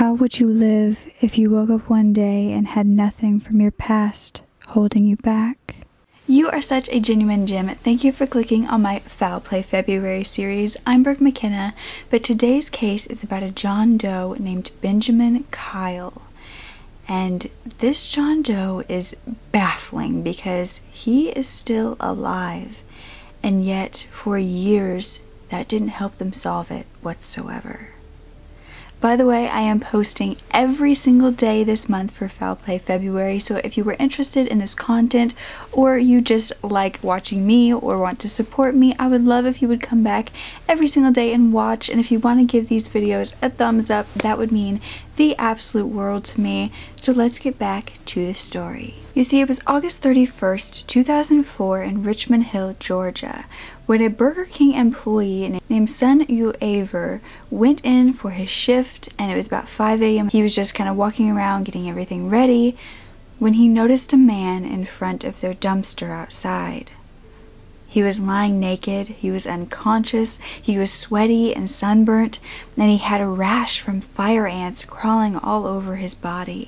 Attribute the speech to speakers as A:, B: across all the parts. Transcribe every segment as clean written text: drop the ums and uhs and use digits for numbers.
A: How would you live if you woke up one day and had nothing from your past holding you back? You are such a genuine gem. Thank you for clicking on my Foul Play February series. I'm Brooke Makenna, but today's case is about a John Doe named Benjamin Kyle. And this John Doe is baffling because he is still alive, and yet for years that didn't help them solve it whatsoever. By the way, I am posting every single day this month for Foul Play February, so if you were interested in this content or you just like watching me or want to support me, I would love if you would come back every single day and watch. And if you want to give these videos a thumbs up, that would mean the absolute world to me. So let's get back to the story. You see, it was August 31st, 2004 in Richmond Hill, Georgia, when a Burger King employee named Sun Yu Aver went in for his shift, and it was about 5 a.m. He was just kind of walking around getting everything ready when he noticed a man in front of their dumpster outside. He was lying naked, he was unconscious, he was sweaty and sunburnt, and he had a rash from fire ants crawling all over his body.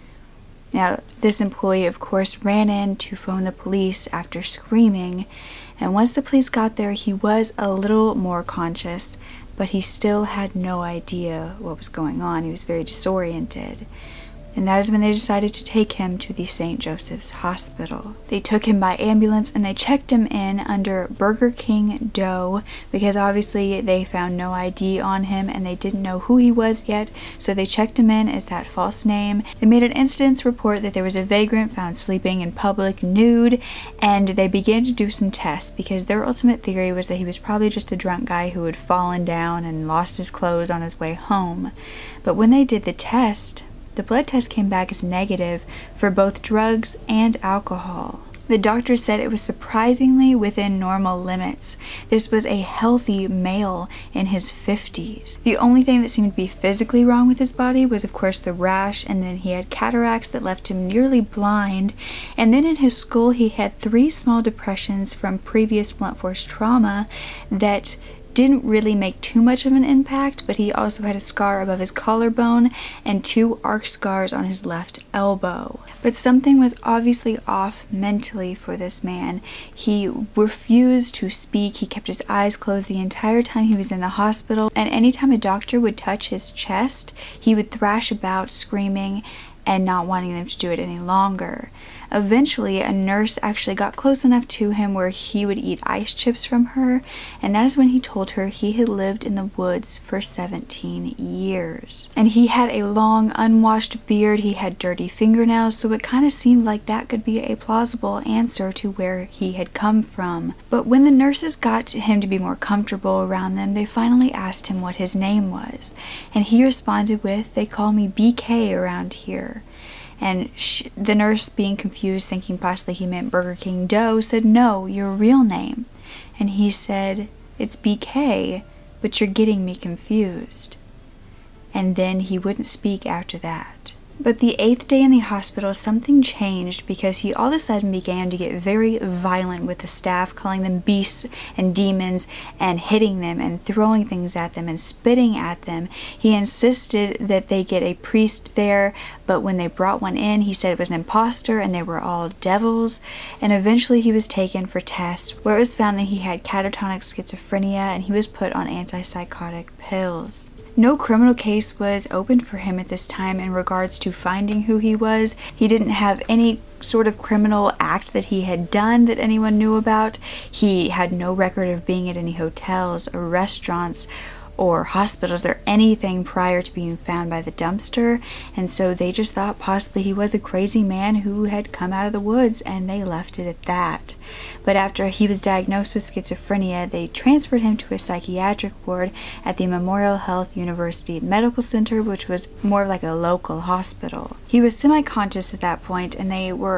A: Now, this employee, of course, ran in to phone the police after screaming, and once the police got there, he was a little more conscious, but he still had no idea what was going on. He was very disoriented. And that is when they decided to take him to the St. Joseph's Hospital. They took him by ambulance and they checked him in under Burger King Doe because obviously they found no ID on him and they didn't know who he was yet, so they checked him in as that false name. They made an incident report that there was a vagrant found sleeping in public nude, and they began to do some tests because their ultimate theory was that he was probably just a drunk guy who had fallen down and lost his clothes on his way home. But when they did the test, the blood test came back as negative for both drugs and alcohol. The doctor said it was surprisingly within normal limits. This was a healthy male in his 50s. The only thing that seemed to be physically wrong with his body was, of course, the rash, and then he had cataracts that left him nearly blind, and then in his skull he had 3 small depressions from previous blunt force trauma that didn't really make too much of an impact, but he also had a scar above his collarbone and 2 arc scars on his left elbow. But something was obviously off mentally for this man. He refused to speak. He kept his eyes closed the entire time he was in the hospital, and anytime a doctor would touch his chest, he would thrash about screaming and not wanting them to do it any longer. Eventually, a nurse actually got close enough to him where he would eat ice chips from her, and that is when he told her he had lived in the woods for 17 years. And he had a long, unwashed beard, he had dirty fingernails, so it kind of seemed like that could be a plausible answer to where he had come from. But when the nurses got him to be more comfortable around them, they finally asked him what his name was, and he responded with, "They call me BK around here." And the nurse, being confused, thinking possibly he meant Burger King Doe, said, "No, your real name." And he said, "It's BK, but you're getting me confused." And then he wouldn't speak after that. But the 8th day in the hospital, something changed because he all of a sudden began to get very violent with the staff, calling them beasts and demons and hitting them and throwing things at them and spitting at them. He insisted that they get a priest there, but when they brought one in, he said it was an imposter and they were all devils. And eventually he was taken for tests, where it was found that he had catatonic schizophrenia and he was put on antipsychotic pills. No criminal case was opened for him at this time in regards to finding who he was. He didn't have any sort of criminal act that he had done that anyone knew about. He had no record of being at any hotels or restaurants or hospitals or anything prior to being found by the dumpster, and so they just thought possibly he was a crazy man who had come out of the woods, and they left it at that. But after he was diagnosed with schizophrenia, they transferred him to a psychiatric ward at the Memorial Health University Medical Center, which was more like a local hospital. He was semi-conscious at that point, and they were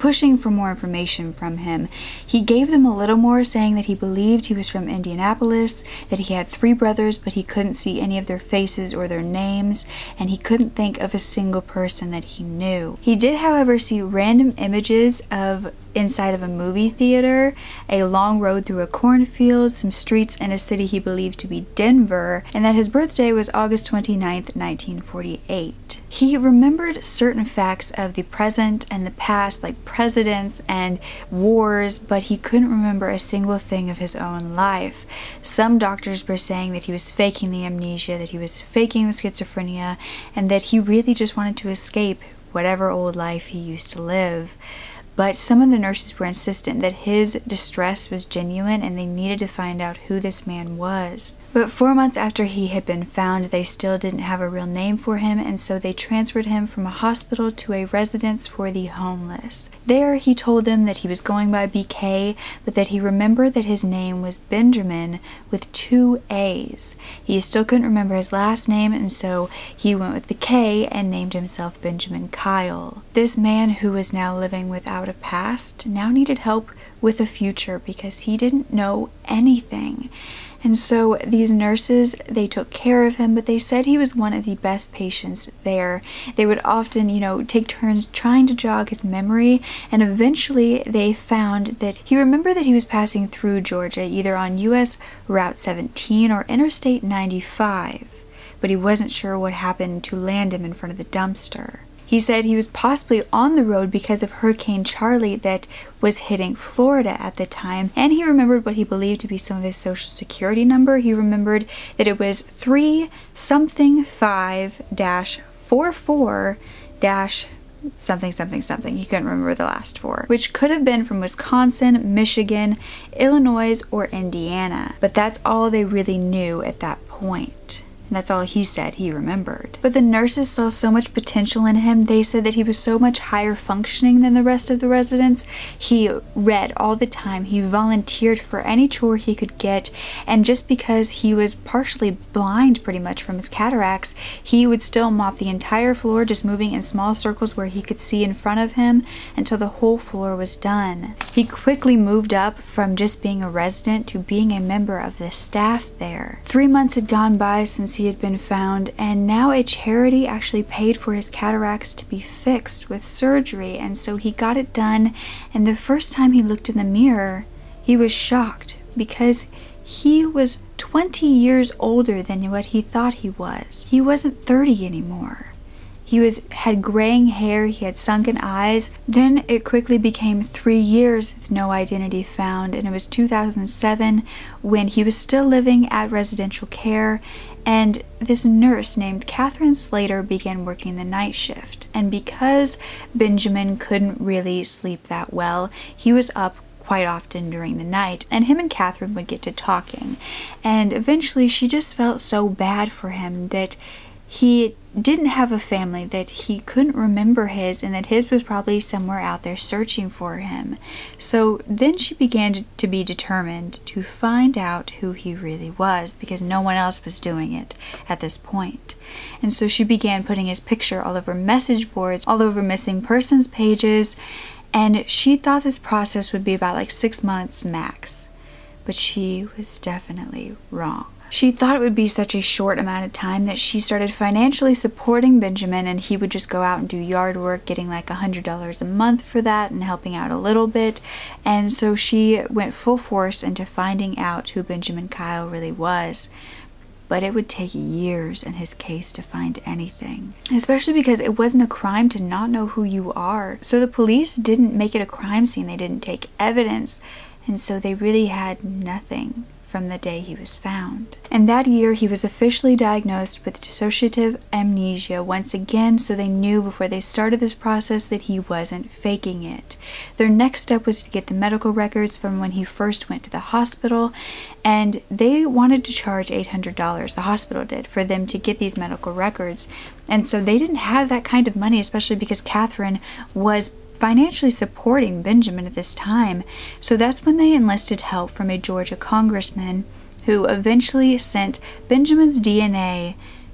A: pushing for more information from him. He gave them a little more, saying that he believed he was from Indianapolis, that he had 3 brothers, but he couldn't see any of their faces or their names, and he couldn't think of a single person that he knew. He did, however, see random images of inside of a movie theater, a long road through a cornfield, some streets in a city he believed to be Denver, and that his birthday was August 29th, 1948. He remembered certain facts of the present and the past, like presidents and wars, but he couldn't remember a single thing of his own life. Some doctors were saying that he was faking the amnesia, that he was faking the schizophrenia, and that he really just wanted to escape whatever old life he used to live. But some of the nurses were insistent that his distress was genuine and they needed to find out who this man was. But 4 months after he had been found, they still didn't have a real name for him, and so they transferred him from a hospital to a residence for the homeless. There, he told them that he was going by BK, but that he remembered that his name was Benjamin with 2 A's. He still couldn't remember his last name, and so he went with the K and named himself Benjamin Kyle. This man, who was now living without a past, now needed help with a future because he didn't know anything. And so these nurses, they took care of him, but they said he was one of the best patients there. They would often, take turns trying to jog his memory, and eventually they found that he remembered that he was passing through Georgia, either on US Route 17 or Interstate 95, but he wasn't sure what happened to land him in front of the dumpster. He said he was possibly on the road because of Hurricane Charlie that was hitting Florida at the time, and he remembered what he believed to be some of his social security number. He remembered that it was 3-5-44-something. He couldn't remember the last 4, which could have been from Wisconsin, Michigan, Illinois, or Indiana. But that's all they really knew at that point. And that's all he said he remembered. But the nurses saw so much potential in him. They said that he was so much higher functioning than the rest of the residents. He read all the time. He volunteered for any chore he could get. And just because he was partially blind pretty much from his cataracts, he would still mop the entire floor, just moving in small circles where he could see in front of him until the whole floor was done. He quickly moved up from just being a resident to being a member of the staff there. 3 months had gone by since he had been found, and now a charity actually paid for his cataracts to be fixed with surgery, and so he got it done. And the first time he looked in the mirror, he was shocked because he was 20 years older than what he thought he was. He wasn't 30 anymore. He had graying hair, he had sunken eyes. Then it quickly became 3 years with no identity found, and it was 2007 when he was still living at residential care, and this nurse named Catherine Slater began working the night shift. And because Benjamin couldn't really sleep that well, he was up quite often during the night, and him and Catherine would get to talking. And eventually she just felt so bad for him that he didn't have a family, that he couldn't remember his, and that his was probably somewhere out there searching for him. So then she began to be determined to find out who he really was, because no one else was doing it at this point. And so she began putting his picture all over message boards, all over missing persons pages, and she thought this process would be about 6 months max. But she was definitely wrong. She thought it would be such a short amount of time that she started financially supporting Benjamin, and he would just go out and do yard work, getting $100 a month for that and helping out a little bit. And so she went full force into finding out who Benjamin Kyle really was. But it would take years in his case to find anything, especially because it wasn't a crime to not know who you are. So the police didn't make it a crime scene. They didn't take evidence, and so they really had nothing from the day he was found. And that year he was officially diagnosed with dissociative amnesia once again, so they knew before they started this process that he wasn't faking it. Their next step was to get the medical records from when he first went to the hospital, and they wanted to charge $800, the hospital did, for them to get these medical records. And so they didn't have that kind of money, especially because Catherine was financially supporting Benjamin at this time. So that's when they enlisted help from a Georgia congressman who eventually sent Benjamin's DNA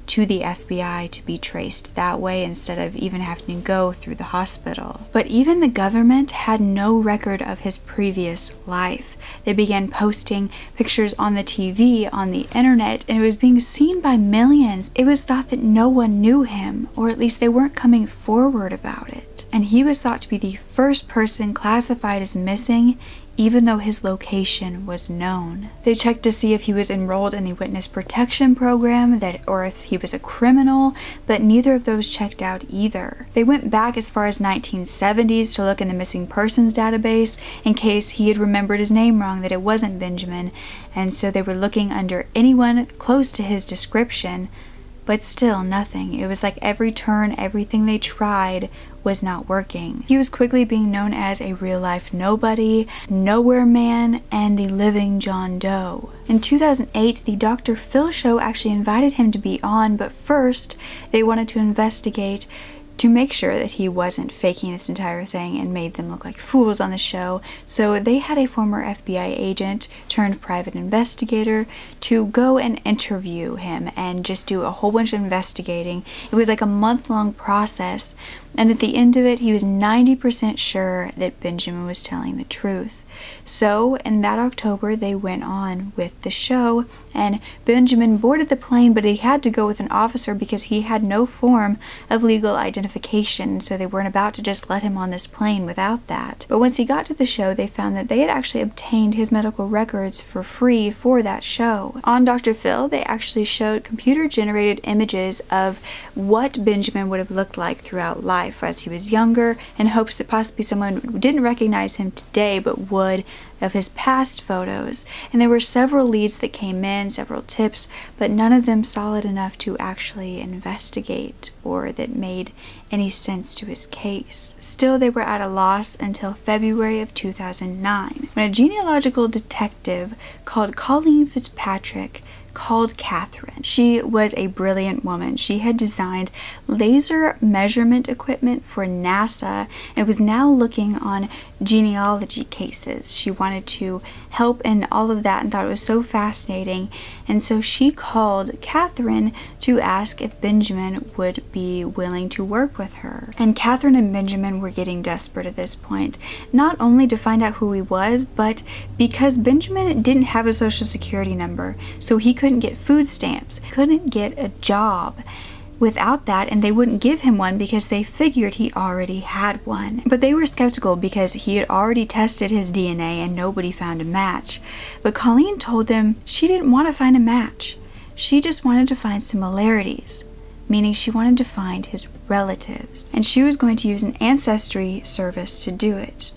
A: to the FBI to be traced that way instead of even having to go through the hospital. But even the government had no record of his previous life. They began posting pictures on the TV, on the internet, and it was being seen by millions. It was thought that no one knew him, or at least they weren't coming forward about it. And he was thought to be the first person classified as missing, even though his location was known. They checked to see if he was enrolled in the witness protection program, or if he was a criminal, but neither of those checked out either. They went back as far as 1970s to look in the missing persons database in case he had remembered his name wrong, that it wasn't Benjamin, and so they were looking under anyone close to his description, but still nothing. It was like every turn, everything they tried was not working. He was quickly being known as a real-life nobody, nowhere man, and the living John Doe. In 2008, the Dr. Phil show actually invited him to be on, but first they wanted to investigate to make sure that he wasn't faking this entire thing and made them look like fools on the show. So they had a former FBI agent turned private investigator to go and interview him and just do a whole bunch of investigating. It was like a month-long process, and at the end of it, he was 90% sure that Benjamin was telling the truth. So in that October, they went on with the show, and Benjamin boarded the plane, but he had to go with an officer because he had no form of legal identification, so they weren't about to just let him on this plane without that. But once he got to the show, they found that they had actually obtained his medical records for free for that show. On Dr. Phil, they actually showed computer-generated images of what Benjamin would have looked like throughout life as he was younger, in hopes that possibly someone didn't recognize him today but would of his past photos. And there were several leads that came in, several tips, but none of them solid enough to actually investigate or that made any sense to his case. Still, they were at a loss until February of 2009, when a genealogical detective called Colleen Fitzpatrick called Catherine. She was a brilliant woman. She had designed laser measurement equipment for NASA and was now looking on genealogy cases. She wanted to help in all of that and thought it was so fascinating, and so she called Catherine to ask if Benjamin would be willing to work with her. And Catherine and Benjamin were getting desperate at this point, not only to find out who he was, but because Benjamin didn't have a social security number, so he couldn't get food stamps, couldn't get a job without that, and they wouldn't give him one because they figured he already had one. But they were skeptical because he had already tested his DNA and nobody found a match. But Colleen told them she didn't want to find a match. She just wanted to find similarities, meaning she wanted to find his relatives. And she was going to use an ancestry service to do it,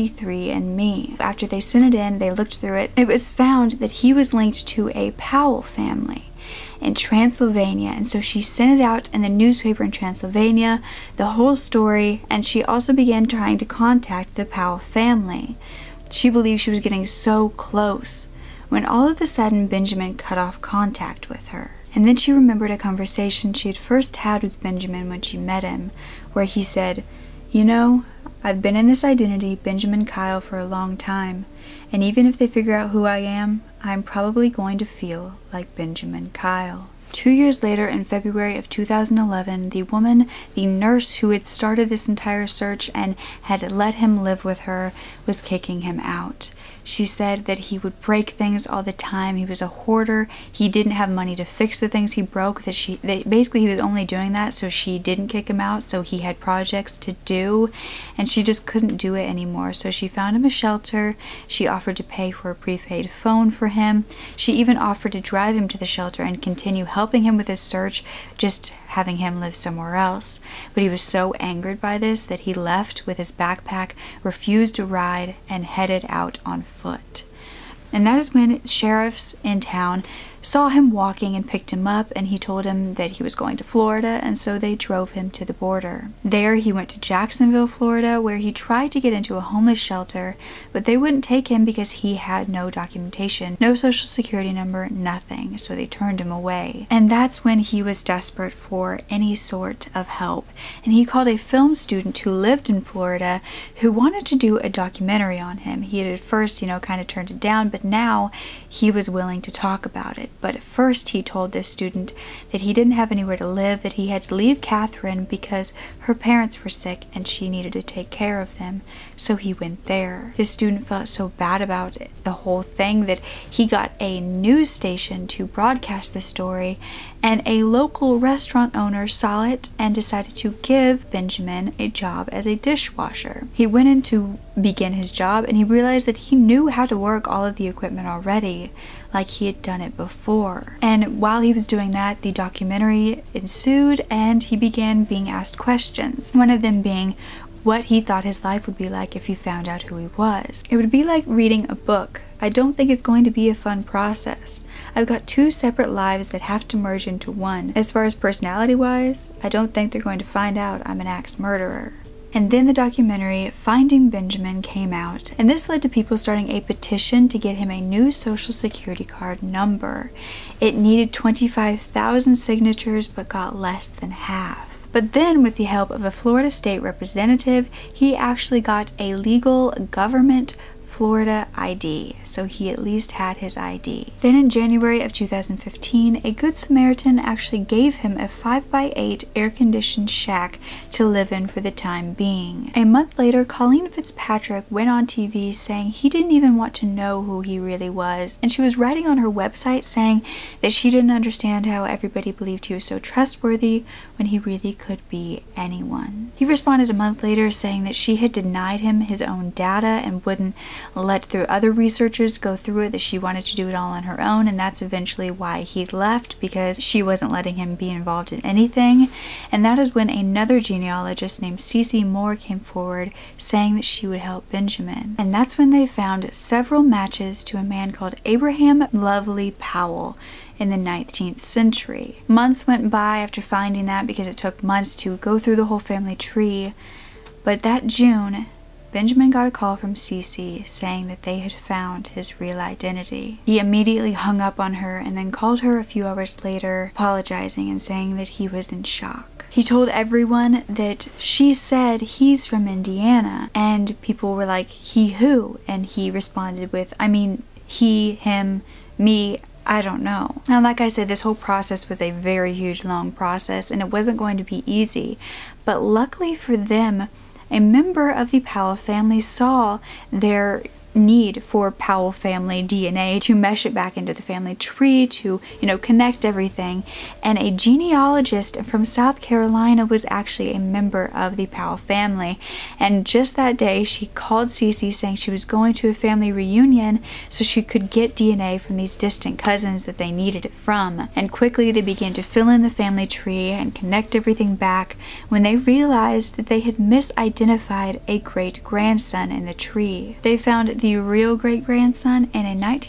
A: 23andMe. After they sent it in, they looked through it. It was found that he was linked to a Powell family in Transylvania, and so she sent it out in the newspaper in Transylvania, the whole story, and she also began trying to contact the Powell family. She believed she was getting so close when all of a sudden Benjamin cut off contact with her. And then she remembered a conversation she had first had with Benjamin when she met him, where he said, "You know, I've been in this identity, Benjamin Kyle, for a long time, and even if they figure out who I am, I'm probably going to feel like Benjamin Kyle." 2 years later, in February of 2011, the woman, the nurse who had started this entire search and had let him live with her, was kicking him out. She said that he would break things all the time. He was a hoarder. He didn't have money to fix the things he broke. That basically he was only doing that so she didn't kick him out, so he had projects to do, and she just couldn't do it anymore. So she found him a shelter. She offered to pay for a prepaid phone for him. She even offered to drive him to the shelter and continue helping him with his search, just having him live somewhere else. But he was so angered by this that he left with his backpack, refused to ride, and headed out on foot. And that is when sheriffs in town saw him walking and picked him up, and he told him that he was going to Florida, and so they drove him to the border. There he went to Jacksonville, Florida, where he tried to get into a homeless shelter, but they wouldn't take him because he had no documentation, no social security number, nothing, so they turned him away. And that's when he was desperate for any sort of help, and he called a film student who lived in Florida who wanted to do a documentary on him. He had at first, kind of turned it down, but now he was willing to talk about it. but at first he told this student that he didn't have anywhere to live, that he had to leave Catherine because her parents were sick and she needed to take care of them, so he went there. This student felt so bad about it, the whole thing, that he got a news station to broadcast the story, and a local restaurant owner saw it and decided to give Benjamin a job as a dishwasher. He went in to begin his job and he realized that he knew how to work all of the equipment already, like he had done it before. And while he was doing that, the documentary ensued and he began being asked questions. One of them being what he thought his life would be like if he found out who he was. It would be like reading a book. I don't think it's going to be a fun process. I've got two separate lives that have to merge into one. As far as personality-wise, I don't think they're going to find out I'm an axe murderer. And then the documentary Finding Benjamin came out, and this led to people starting a petition to get him a new social security card number. It needed 25,000 signatures but got less than half. But then, with the help of a Florida state representative, he actually got a legal government Florida ID, so he at least had his ID. Then in January of 2015, a Good Samaritan actually gave him a 5x8 air-conditioned shack to live in for the time being. A month later, Colleen Fitzpatrick went on TV saying he didn't even want to know who he really was, and she was writing on her website saying that she didn't understand how everybody believed he was so trustworthy when he really could be anyone. He responded a month later saying that she had denied him his own data and wouldn't let through other researchers go through it, that she wanted to do it all on her own, and that's eventually why he left, because she wasn't letting him be involved in anything. And that is when another genealogist named Cece Moore came forward saying that she would help Benjamin. And that's when they found several matches to a man called Abraham Lovely Powell in the 19th century. Months went by after finding that, because it took months to go through the whole family tree, but that June, Benjamin got a call from Cece saying that they had found his real identity. He immediately hung up on her and then called her a few hours later, apologizing and saying that he was in shock. He told everyone that she said he's from Indiana, and people were like, he who? And he responded with, I mean, he, him, me, I don't know. Now, like I said, this whole process was a very huge, long process, and it wasn't going to be easy. But luckily for them, a member of the Powell family saw their need for Powell family DNA to mesh it back into the family tree, to, connect everything. And a genealogist from South Carolina was actually a member of the Powell family. And just that day, she called Cece saying she was going to a family reunion so she could get DNA from these distant cousins that they needed it from. And quickly they began to fill in the family tree and connect everything back when they realized that they had misidentified a great-grandson in the tree. They found the real great-grandson in a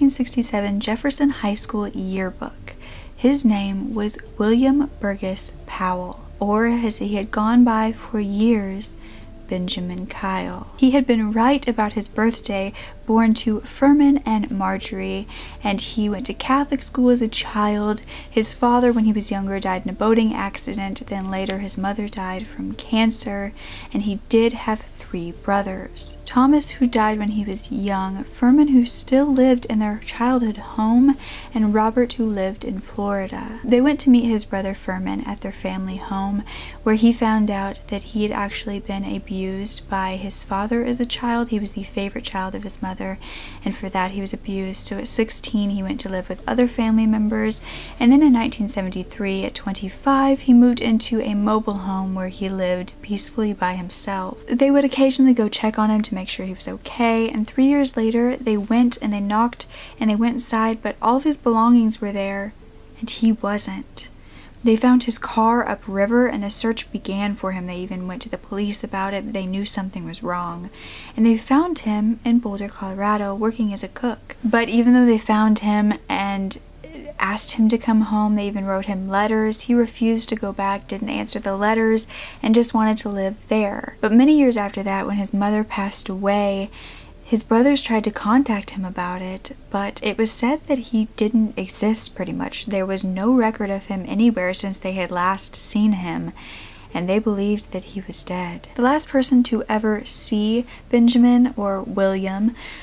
A: 1967 Jefferson High School yearbook. His name was William Burgess Powell, or as he had gone by for years, Benjamin Kyle. He had been right about his birthday, born to Furman and Marjorie, and he went to Catholic school as a child. His father, when he was younger, died in a boating accident, then later his mother died from cancer, and he did have 3 brothers. Thomas, who died when he was young, Furman, who still lived in their childhood home, and Robert, who lived in Florida. They went to meet his brother Furman at their family home, where he found out that he had actually been abused by his father as a child. He was the favorite child of his mother, and for that he was abused. So at 16 he went to live with other family members, and then in 1973, at 25, he moved into a mobile home where he lived peacefully by himself. They would occasionally go check on him to make sure he was okay, and 3 years later they went and they knocked and they went inside, but all of his belongings were there and he wasn't. They found his car upriver and the search began for him. They even went to the police about it, but they knew something was wrong. And they found him in Boulder, Colorado, working as a cook. But even though they found him and asked him to come home, they even wrote him letters, he refused to go back, didn't answer the letters, and just wanted to live there. But many years after that, when his mother passed away, his brothers tried to contact him about it, but it was said that he didn't exist pretty much. There was no record of him anywhere since they had last seen him, and they believed that he was dead. The last person to ever see Benjamin, or William,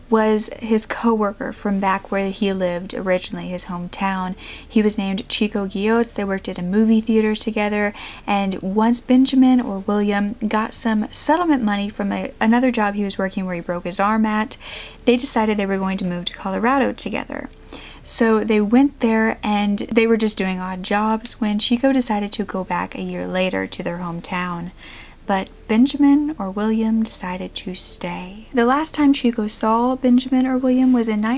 A: was his co-worker from back where he lived originally, his hometown. He was named Chico Guillots. They worked at a movie theater together, and once Benjamin or William got some settlement money from another job he was working where he broke his arm at, they decided they were going to move to Colorado together. So they went there and they were just doing odd jobs when Chico decided to go back a year later to their hometown. But Benjamin or William decided to stay. The last time Chico saw Benjamin or William was in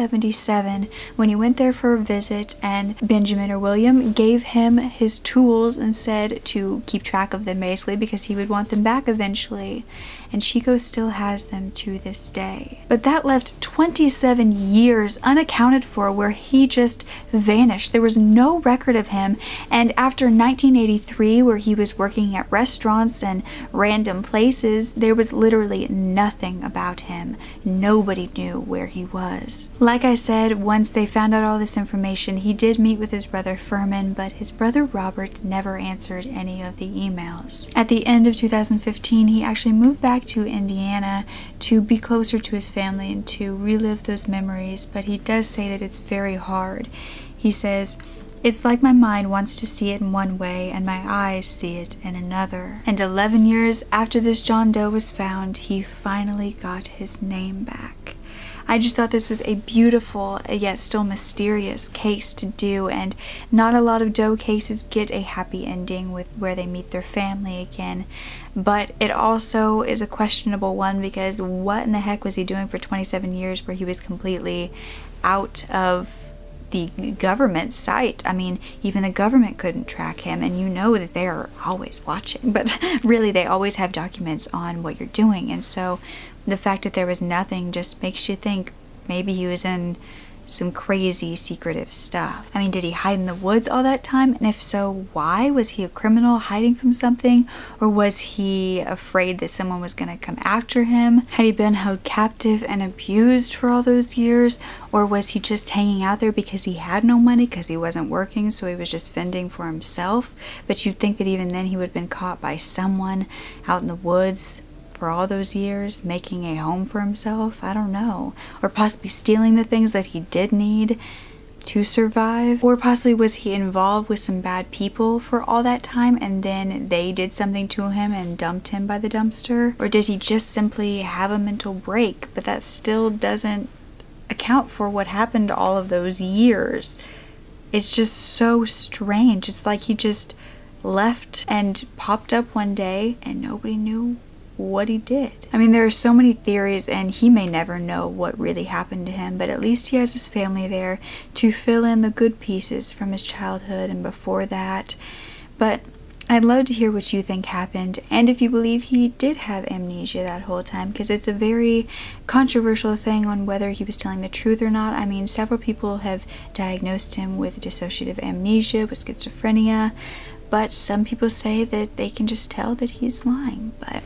A: 1977 when he went there for a visit, and Benjamin or William gave him his tools and said to keep track of them basically because he would want them back eventually. And Chico still has them to this day. But that left 27 years unaccounted for where he just vanished. There was no record of him, and after 1983 where he was working at restaurants and random places, there was literally nothing about him. Nobody knew where he was. Like I said, once they found out all this information, he did meet with his brother Furman, but his brother Robert never answered any of the emails. At the end of 2015, he actually moved back to Indiana to be closer to his family and to relive those memories, but he does say that it's very hard. He says, "It's like my mind wants to see it in one way and my eyes see it in another." And 11 years after this John Doe was found, he finally got his name back. I just thought this was a beautiful yet still mysterious case to do, and not a lot of Doe cases get a happy ending with where they meet their family again. But it also is a questionable one because what in the heck was he doing for 27 years where he was completely out of the government's sight? I mean, even the government couldn't track him, and you know that they are always watching, but really they always have documents on what you're doing, and so the fact that there was nothing just makes you think maybe he was in some crazy secretive stuff. I mean, did he hide in the woods all that time? And if so, why? Was he a criminal hiding from something? Or was he afraid that someone was going to come after him? Had he been held captive and abused for all those years? Or was he just hanging out there because he had no money, because he wasn't working, so he was just fending for himself? But you'd think that even then he would have been caught by someone out in the woods for all those years, making a home for himself. I don't know. Or possibly stealing the things that he did need to survive. Or possibly was he involved with some bad people for all that time and then they did something to him and dumped him by the dumpster? Or did he just simply have a mental break? But that still doesn't account for what happened all of those years. It's just so strange. It's like he just left and popped up one day and nobody knew what he did. I mean, there are so many theories and he may never know what really happened to him, but at least he has his family there to fill in the good pieces from his childhood and before that. But I'd love to hear what you think happened and if you believe he did have amnesia that whole time, because it's a very controversial thing on whether he was telling the truth or not. I mean, several people have diagnosed him with dissociative amnesia, with schizophrenia, but some people say that they can just tell that he's lying. But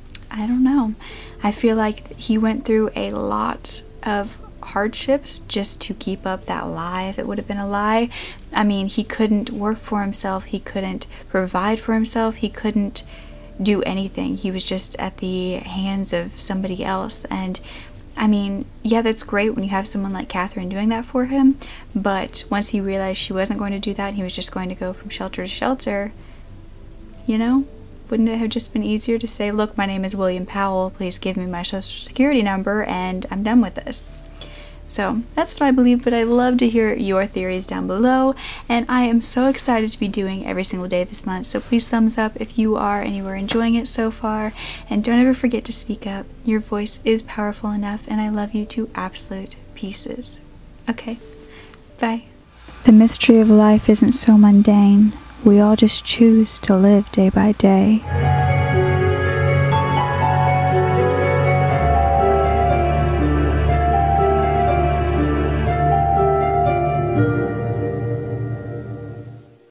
A: I don't know. I feel like he went through a lot of hardships just to keep up that lie, if it would have been a lie. I mean, he couldn't work for himself, he couldn't provide for himself, he couldn't do anything. He was just at the hands of somebody else. And I mean, yeah, that's great when you have someone like Catherine doing that for him, but once he realized she wasn't going to do that, he was just going to go from shelter to shelter, you know? Wouldn't it have just been easier to say, look, my name is William Powell, please give me my social security number and I'm done with this? So that's what I believe, but I'd love to hear your theories down below, and I am so excited to be doing every single day this month, so please thumbs up if you are and you are enjoying it so far, and don't ever forget to speak up. Your voice is powerful enough, and I love you to absolute pieces. Okay, bye. The mystery of life isn't so mundane. We all just choose to live day by day.